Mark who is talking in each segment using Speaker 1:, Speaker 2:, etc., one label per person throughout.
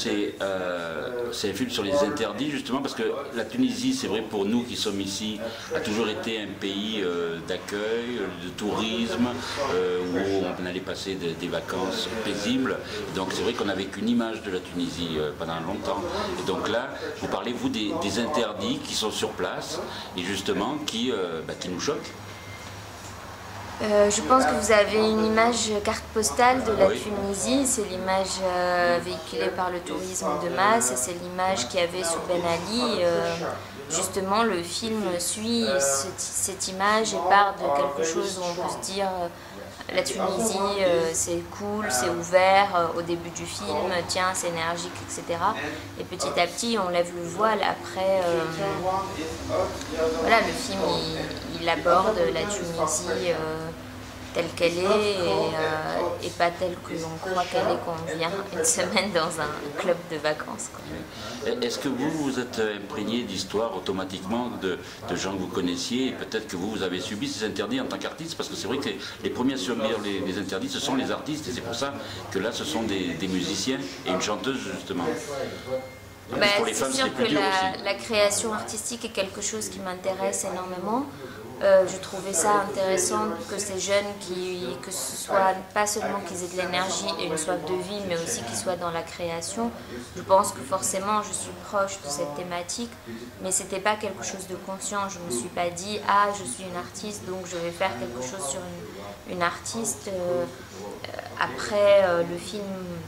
Speaker 1: c'est un film sur les interdits, justement, parce que la Tunisie, c'est vrai pour nous qui sommes ici, a toujours été un pays d'accueil, de tourisme, où on allait passer des vacances paisibles. Donc c'est vrai qu'on n'avait qu'une image de la Tunisie pendant longtemps. Et donc là, vous parlez, vous, des interdits qui sont sur place et justement qui nous choquent.
Speaker 2: Je pense que vous avez une image carte postale de la Tunisie, c'est l'image véhiculée par le tourisme de masse et c'est l'image qu'il y avait sous Ben Ali. Justement, le film suit cette image et part de quelque chose où on peut se dire la Tunisie c'est cool, c'est ouvert au début du film, tiens c'est énergique, etc. Et petit à petit on lève le voile, après voilà, le film il aborde la Tunisie telle qu'elle est et pas telle que l'on croit qu'elle est quand on vient une semaine dans un club de vacances, quoi.
Speaker 1: Est-ce que vous êtes imprégné d'histoire automatiquement de gens que vous connaissiez et peut-être que vous avez subi ces interdits en tant qu'artiste? Parce que c'est vrai que les premiers à subir les interdits, ce sont les artistes et c'est pour ça que là, ce sont des musiciens et une chanteuse, justement.
Speaker 2: C'est sûr que la création artistique est quelque chose qui m'intéresse énormément. Je trouvais ça intéressant que ces jeunes, que ce soit pas seulement qu'ils aient de l'énergie et une soif de vie, mais aussi qu'ils soient dans la création. Je pense que forcément je suis proche de cette thématique, mais c'était pas quelque chose de conscient. Je me suis pas dit ah je suis une artiste donc je vais faire quelque chose sur une artiste. Après le film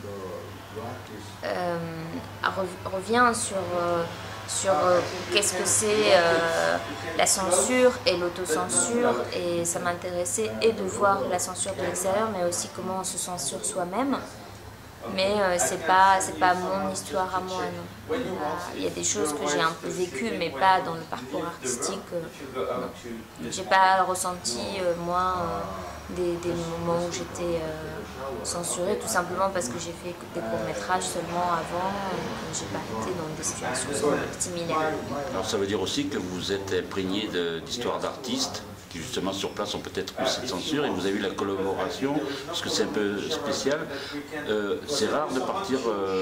Speaker 2: revient sur qu'est-ce que c'est la censure et l'autocensure, et ça m'intéressait et de voir la censure de l'extérieur mais aussi comment on se censure soi-même. Mais c'est pas mon histoire à moi, non. Il y a des choses que j'ai un peu vécues mais pas dans le parcours artistique. Non. J'ai pas ressenti moi des moments où j'étais censurée, tout simplement parce que j'ai fait des courts-métrages seulement avant, j'ai pas été dans des situations similaires.
Speaker 1: Alors ça veut dire aussi que vous êtes imprégné d'histoires d'artistes qui justement sur place ont peut-être eu cette censure et vous avez eu la collaboration, parce que c'est un peu spécial. C'est rare de partir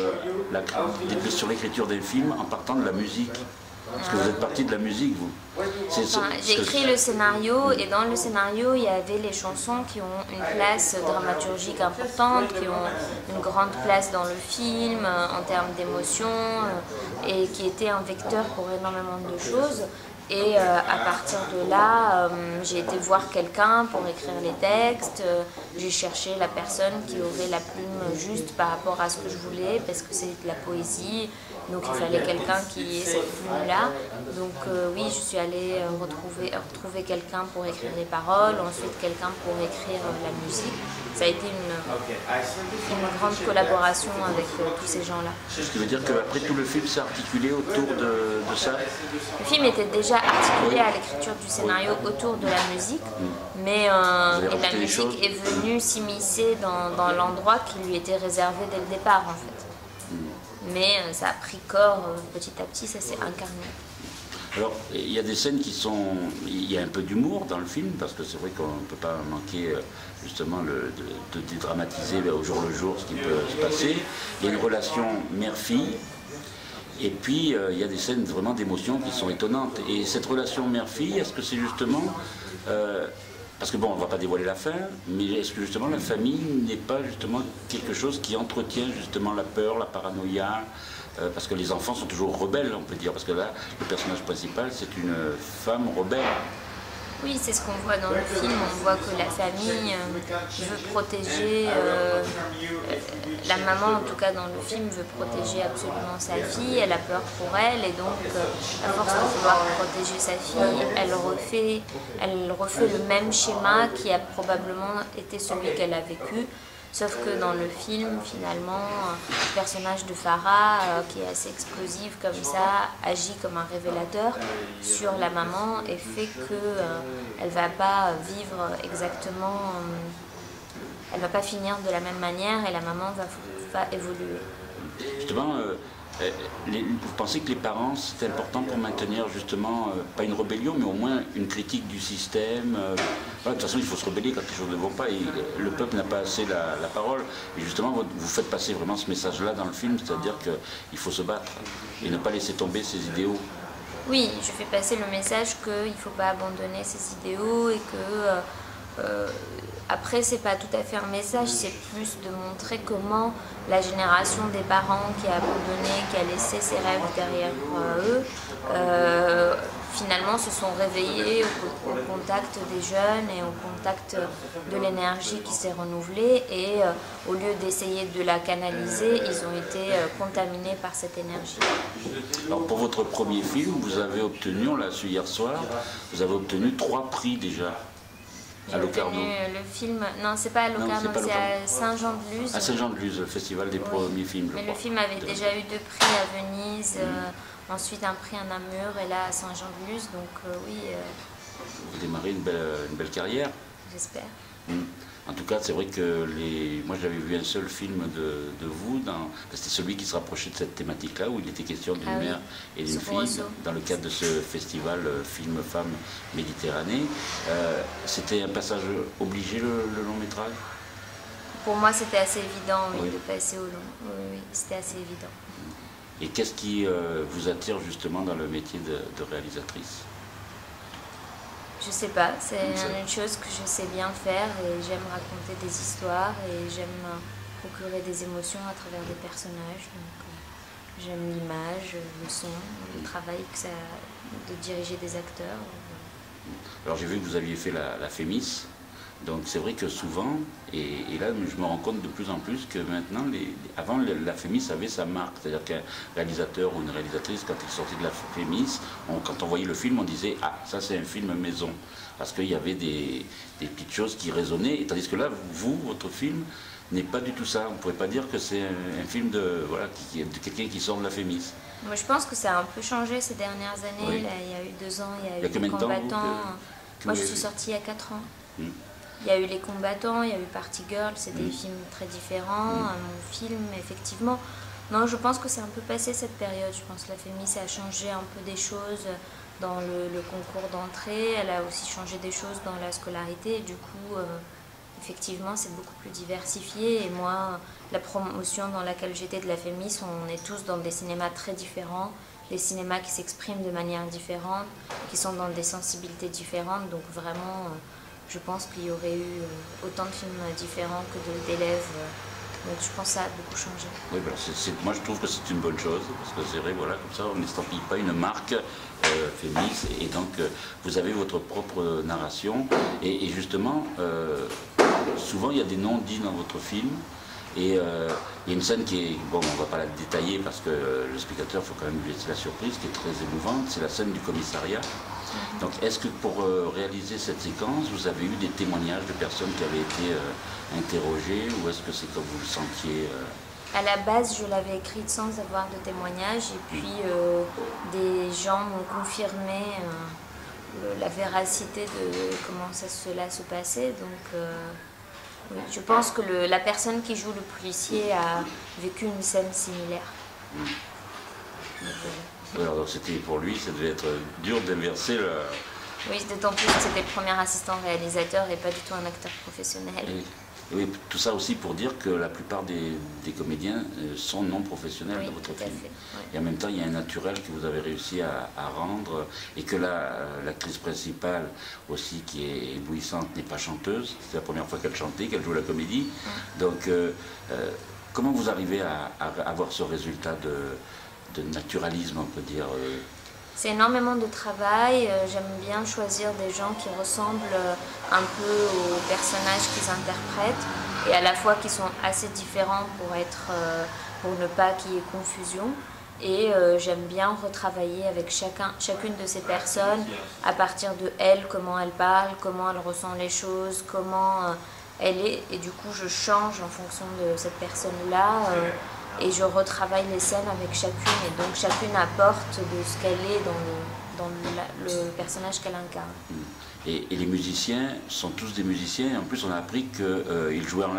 Speaker 1: sur l'écriture d'un film en partant de la musique. Parce que vous êtes parti de la musique, vous.
Speaker 2: J'ai écrit le scénario et dans le scénario, il y avait les chansons qui ont une place dramaturgique importante, qui ont une grande place dans le film en termes d'émotion et qui étaient un vecteur pour énormément de choses. Et à partir de là, j'ai été voir quelqu'un pour écrire les textes, j'ai cherché la personne qui aurait la plume juste par rapport à ce que je voulais, parce que c'est de la poésie, donc il fallait quelqu'un qui ait cette plume-là. Donc oui, je suis allée retrouver quelqu'un pour écrire les paroles, ensuite quelqu'un pour écrire la musique. Ça a été une grande collaboration avec tous ces gens-là.
Speaker 1: Ce qui veut dire qu'après tout le film s'est articulé autour de ça?
Speaker 2: Le film était déjà articulé à l'écriture du scénario autour de la musique, mais la musique est venue s'immiscer dans l'endroit qui lui était réservé dès le départ en fait. Mais ça a pris corps petit à petit, ça s'est incarné.
Speaker 1: Alors, il y a des scènes qui sont... Il y a un peu d'humour dans le film, parce que c'est vrai qu'on ne peut pas manquer justement de dédramatiser au jour le jour ce qui peut se passer. Il y a une relation mère-fille, et puis il y a des scènes vraiment d'émotion qui sont étonnantes. Et cette relation mère-fille, est-ce que c'est justement... parce que bon, on ne va pas dévoiler la fin, mais est-ce que justement la famille n'est pas justement quelque chose qui entretient justement la peur, la paranoïa, parce que les enfants sont toujours rebelles, on peut dire, parce que là, le personnage principal, c'est une femme rebelle.
Speaker 2: Oui, c'est ce qu'on voit dans le film. On voit que la famille veut protéger, la maman en tout cas dans le film veut protéger absolument sa fille, elle a peur pour elle et donc à force de vouloir protéger sa fille, elle refait le même schéma qui a probablement été celui qu'elle a vécu. Sauf que dans le film, finalement, le personnage de Farah, qui est assez explosif comme ça, agit comme un révélateur sur la maman et fait qu'elle ne va pas vivre exactement, elle ne va pas finir de la même manière et la maman va évoluer.
Speaker 1: Justement, Vous pensez que les parents, c'est important pour maintenir justement, pas une rébellion, mais au moins une critique du système voilà, de toute façon, il faut se rebeller quand les choses ne vont pas. Et le peuple n'a pas assez la parole. Et justement, vous faites passer vraiment ce message-là dans le film, c'est-à-dire qu'il faut se battre et ne pas laisser tomber ses idéaux.
Speaker 2: Oui, je fais passer le message qu'il ne faut pas abandonner ses idéaux et que... après, c'est pas tout à fait un message, c'est plus de montrer comment la génération des parents qui a abandonné, qui a laissé ses rêves derrière eux, finalement se sont réveillés au contact des jeunes et au contact de l'énergie qui s'est renouvelée et au lieu d'essayer de la canaliser, ils ont été contaminés par cette énergie.
Speaker 1: Alors pour votre premier film, vous avez obtenu, on l'a su hier soir, vous avez obtenu 3 prix déjà.
Speaker 2: J'ai obtenu le film, non c'est pas à Locarno, c'est à Saint-Jean-de-Luz.
Speaker 1: À Saint-Jean-de-Luz, le festival des premiers films.
Speaker 2: Mais le film avait déjà eu 2 prix à Venise, ensuite un prix à Namur et là à Saint-Jean-de-Luz, donc oui.
Speaker 1: Vous démarrez une belle carrière.
Speaker 2: J'espère.
Speaker 1: En tout cas, c'est vrai que moi j'avais vu un seul film de vous, c'était celui qui se rapprochait de cette thématique-là, où il était question d'une mère et d'une fille, dans le cadre de ce festival Film Femmes Méditerranée. C'était un passage obligé, le long métrage?
Speaker 2: Pour moi, c'était assez évident de passer au long. Oui, c'était assez évident.
Speaker 1: Et qu'est-ce qui vous attire justement dans le métier de réalisatrice?
Speaker 2: Je sais pas, c'est une chose que je sais bien faire et j'aime raconter des histoires et j'aime procurer des émotions à travers des personnages. J'aime l'image, le son, le travail de diriger des acteurs.
Speaker 1: Alors j'ai vu que vous aviez fait la Fémis, donc c'est vrai que souvent, et là je me rends compte de plus en plus que maintenant, avant la Fémis avait sa marque, c'est-à-dire qu'un réalisateur ou une réalisatrice, quand il sortait de la Fémis, quand on voyait le film, on disait « Ah, ça c'est un film maison », parce qu'il y avait des petites choses qui résonnaient, tandis que là, votre film n'est pas du tout ça, on ne pourrait pas dire que c'est un film de quelqu'un qui sort de la Fémis.
Speaker 2: Moi je pense que ça a un peu changé ces dernières années,
Speaker 1: oui.
Speaker 2: Là, il y a eu 2 ans, il y a eu
Speaker 1: Les combattants.
Speaker 2: Moi je suis sortie il y a 4 ans. Il y a eu Les Combattants, il y a eu Party Girl, c'est des films très différents, mon film, effectivement. Non, je pense que c'est un peu passé cette période. Je pense que la Fémis a changé un peu des choses dans le concours d'entrée. Elle a aussi changé des choses dans la scolarité. Et du coup, effectivement, c'est beaucoup plus diversifié. Et moi, la promotion dans laquelle j'étais de la Fémis, on est tous dans des cinémas très différents. Des cinémas qui s'expriment de manière différente, qui sont dans des sensibilités différentes. Donc vraiment... je pense qu'il y aurait eu autant de films différents que d'élèves. Donc je pense que ça a beaucoup changé.
Speaker 1: Oui, ben moi je trouve que c'est une bonne chose, parce que c'est vrai, voilà, comme ça on n'estampille pas une marque Fémis, et donc vous avez votre propre narration. Et justement, souvent il y a des non-dits dans votre film. Et il y a une scène qui est, bon, on ne va pas la détailler parce que le spectateur, il faut quand même lui laisser la surprise, qui est très émouvante, c'est la scène du commissariat. Donc est-ce que pour réaliser cette séquence, vous avez eu des témoignages de personnes qui avaient été interrogées, ou est-ce que c'est comme vous le sentiez
Speaker 2: À la base, je l'avais écrite sans avoir de témoignages, et puis des gens m'ont confirmé la véracité de comment cela se passait. Donc oui, je pense que la personne qui joue le policier a vécu une scène similaire.
Speaker 1: Alors c'était pour lui, ça devait être dur d'inverser le...
Speaker 2: Oui, d'autant plus que c'était le premier assistant réalisateur et pas du tout un acteur professionnel.
Speaker 1: Et oui, tout ça aussi pour dire que la plupart des comédiens sont non professionnels dans votre film.
Speaker 2: Fait, oui.
Speaker 1: Et en même temps, il y a un naturel que vous avez réussi à rendre, et que l'actrice principale aussi, qui est éblouissante, n'est pas chanteuse. C'est la première fois qu'elle chantait, qu'elle joue la comédie. Donc, comment vous arrivez à avoir ce résultat de naturalisme, on peut dire
Speaker 2: C'est énormément de travail. J'aime bien choisir des gens qui ressemblent un peu aux personnages qu'ils interprètent, et à la fois qui sont assez différents pour ne pas qu'il y ait confusion. Et j'aime bien retravailler avec chacune de ces personnes à partir de elle, comment elle parle, comment elle ressent les choses, comment elle est. Et du coup, je change en fonction de cette personne-là. Et je retravaille les scènes avec chacune, et donc chacune apporte de ce qu'elle est dans le personnage qu'elle incarne.
Speaker 1: Et les musiciens sont tous des musiciens, en plus on a appris qu'ils jouaient en live.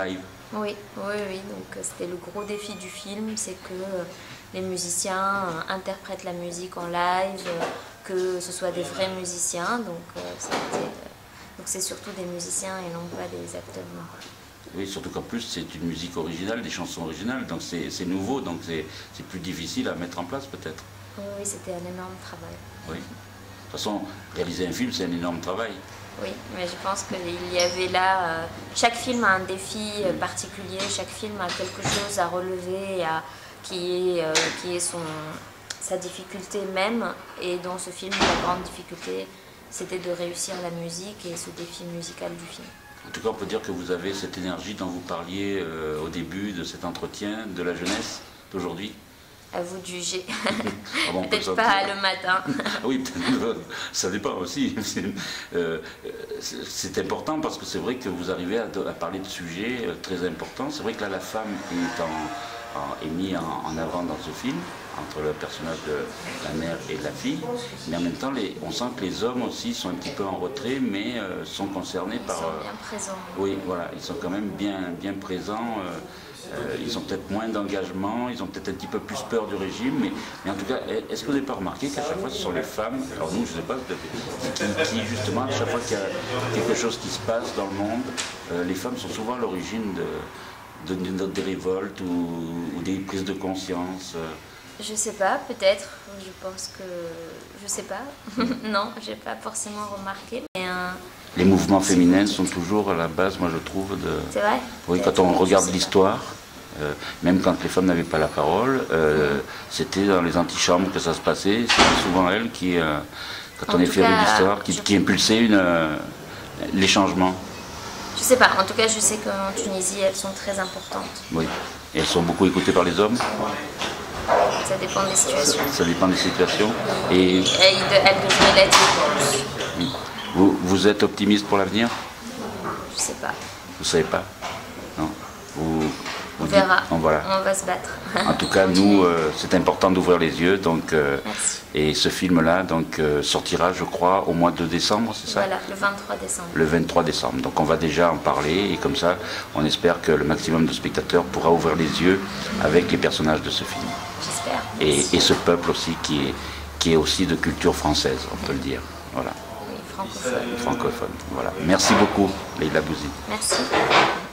Speaker 2: Oui, oui, oui. Donc c'était le gros défi du film, c'est que les musiciens interprètent la musique en live, que ce soit des vrais musiciens. Donc c'est surtout des musiciens et non pas des acteurs.
Speaker 1: Oui, surtout qu'en plus c'est une musique originale, des chansons originales, donc c'est nouveau, donc c'est plus difficile à mettre en place peut-être.
Speaker 2: Oui, oui, c'était un énorme travail.
Speaker 1: Oui. De toute façon, réaliser un film, c'est un énorme travail.
Speaker 2: Oui, mais je pense qu'il y avait là, chaque film a un défi particulier, chaque film a quelque chose à relever, qui est sa difficulté même. Et dans ce film, la grande difficulté, c'était de réussir la musique et ce défi musical du film.
Speaker 1: En tout cas, on peut dire que vous avez cette énergie dont vous parliez au début de cet entretien, de la jeunesse d'aujourd'hui.
Speaker 2: À vous de juger.
Speaker 1: Ah bon,
Speaker 2: peut-être pas le matin.
Speaker 1: Oui, peut-être, ça dépend aussi. C'est important parce que c'est vrai que vous arrivez à parler de sujets très importants. C'est vrai que là, la femme est mise en avant dans ce film, entre le personnage de la mère et de la fille. Mais en même temps, on sent que les hommes aussi sont un petit peu en retrait, mais sont concernés par...
Speaker 2: Ils sont bien présents.
Speaker 1: Oui, voilà, ils sont quand même bien présents. Ils ont peut-être moins d'engagement, ils ont peut-être un petit peu plus peur du régime, mais en tout cas, est-ce que vous n'avez pas remarqué qu'à chaque fois ce sont les femmes, alors nous je ne sais pas, qui justement, à chaque fois qu'il y a quelque chose qui se passe dans le monde, les femmes sont souvent à l'origine des révoltes ou des prises de conscience.
Speaker 2: Je sais pas, peut-être, je pense que... Je sais pas, non, j'ai pas forcément remarqué, mais...
Speaker 1: Les mouvements féminins sont toujours à la base, moi je trouve, de...
Speaker 2: C'est vrai?
Speaker 1: Oui, quand on regarde l'histoire, même quand les femmes n'avaient pas la parole, c'était dans les antichambres que ça se passait. C'était souvent elles qui, quand on est fait avec l'histoire, qui impulsaient les changements.
Speaker 2: Je sais pas, en tout cas je sais qu'en Tunisie elles sont très importantes.
Speaker 1: Oui, et elles sont beaucoup écoutées par les hommes.
Speaker 2: Ça dépend des situations.
Speaker 1: Ça dépend des situations.
Speaker 2: Et elles devraient l'être plus.
Speaker 1: Vous êtes optimiste pour l'avenir?
Speaker 2: Je sais pas.
Speaker 1: Vous savez pas? Non.
Speaker 2: On verra.
Speaker 1: Voilà.
Speaker 2: On va se battre.
Speaker 1: En tout cas, nous, c'est important d'ouvrir les yeux. Donc, et ce film-là sortira, je crois, au mois de décembre, c'est ça?
Speaker 2: Voilà, le 23 décembre.
Speaker 1: Le 23 décembre. Donc on va déjà en parler et comme ça, on espère que le maximum de spectateurs pourra ouvrir les yeux avec les personnages de ce film.
Speaker 2: J'espère.
Speaker 1: Et ce peuple aussi qui est aussi de culture française, on peut le dire. Voilà.
Speaker 2: Oui, francophone.
Speaker 1: Francophone. Voilà. Merci beaucoup, Leïla Bouzi.
Speaker 2: Merci.